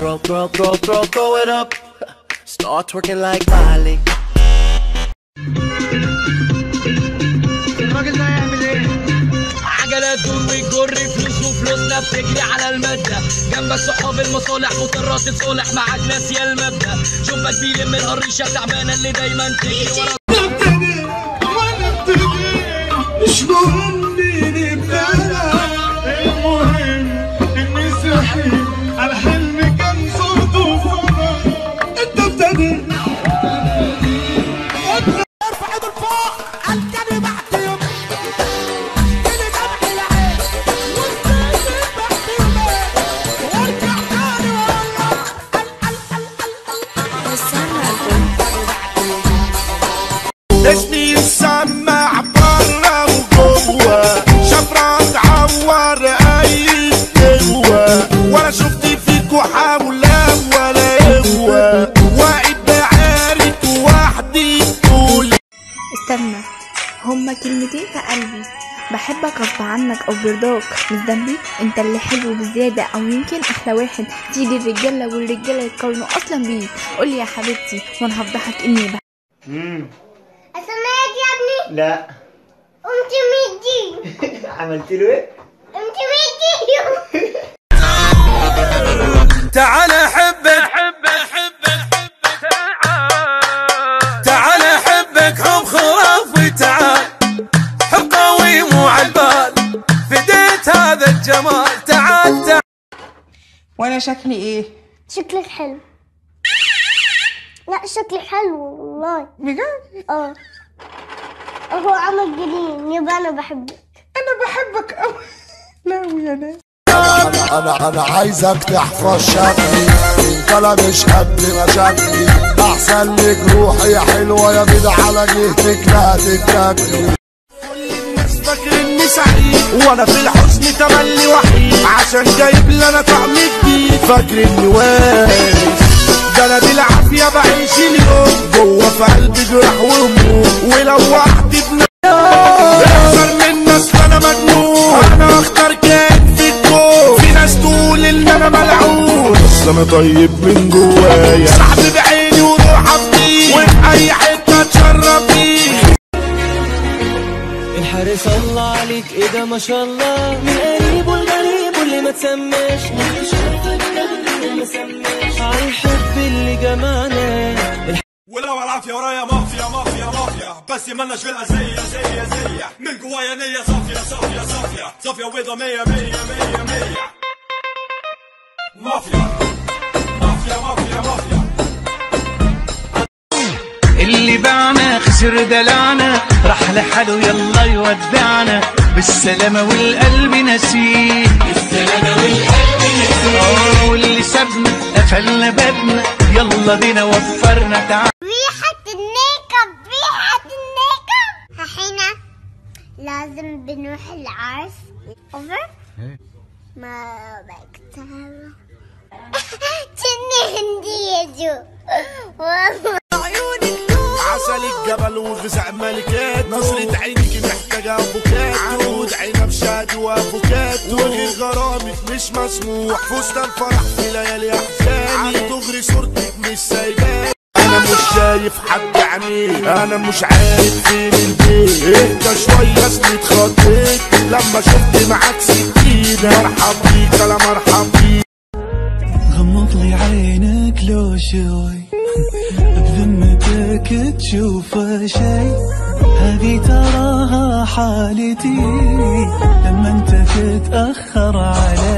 throw it up. Start twerking like Miley. الراجل ده هيعمل ايه؟ عجلات بتجر فلوس وفلوسنا بتجري على المادة، جنبك صحاب المصالح مضطرة تتصالح معاك ناس يا المبدأ، شوفك بيلم القريشة التعبانة اللي دايما تجري ورا. نبتدي ونبتدي مش مهم مين ابتدى، المهم اني صحي على حلمي كان صوته فضا. انت ابتدي ارفع ايده لفوق الكلمة بعد يوم اللي دمع العين والكلمة بعد يومين وارجع تاني والله. اسمي يسمع برا وجوا، شفرة تعور اي قوة، ولا شفت فيكوا حولة ولا قوة، واقف بعارك وحدي تقول. استنى، هما كلمتين في قلبي، بحبك غصب عنك او برضاك مش ذنبي، انت اللي حلو بزيادة او يمكن احلى واحد تيجي الرجالة والرجالة يتقارنوا اصلا بيك. قولي يا حبيبتي وانا هفضحك اني سمعت يا ابني؟ لا. قمت مدي. عملت له ايه؟ قمت مدي. تعال احبك تعال احبك حب خرافي، تعال حب قوي مو عالبال، فديت هذا الجمال، تعال تعال. وانا شكلي ايه؟ شكلك حلو. لا شكلي حلو والله. بجد؟ هو عمل جنين يبقى انا بحبك. انا بحبك قوي. لا يا ناس، انا عايزك تحفظ شكلي، انت لا مش قد مشاكلي، احسن لك روحي يا حلوه يا بيض على جهتك لا تتاكلي. كل الناس فاكر اني سعيد وانا في الحزن تملي وحيد، عشان جايب لي انا طعم جديد، فاكر اني وارث ده انا بالعافيه بعيش اليوم، جوه في قلبي جراح وهموم، ولو وحدي اكثر من ناس فانا مجنون، انا اختار كان في الكون، في ناس تقول ان انا ملعون، بس انا طيب من جوايا، صاحبي بعيني وروح افضيه، وفي اي حته اتشرف بيه. الحارس الله عليك ايه ده ما شاء الله، من قريب والغريب واللي ما تسماش، مش عارفه اللي ما سماش على الحب اللي جمعنا. ولو العافية ورايا مافيا مافيا مافيا، بس مالناش في الأذية زي من جوايا نية صافية صافية وبيضة مية مية مية مية. مافيا مافيا مافيا مافيا. اللي باعنا خسر دلعنا، راح لحاله يلا يودعنا، بالسلامة والقلب نسيه، بالسلامة والقلب نسيه، واللي سابنا قفلنا بابنا، يلا بينا وفرنا تعال. ريحة الميك اب حين لازم بنروح العرس. اوفر ما بكتب تني هندي يا جو عسل الجبل وغزع ملكات، نظرة عينك محتاجة افوكاتو، عود عنب شاد وافوكاتو، وغير غرامك مش مسموح، فستان فرح في ليالي احزاني، عن دغري صورتك مش سايباني، انا مش شايف حد عينيه، انا مش عارف فين البيت، اهدى شوية اصلي اتخضيت لما شفت معاك سكينة، مرحب بيك لا مرحب بيك. غمض لي عينك لو شوي بذمتك تشوف شي، هذه تراها حالتي لما انت تتأخر علي.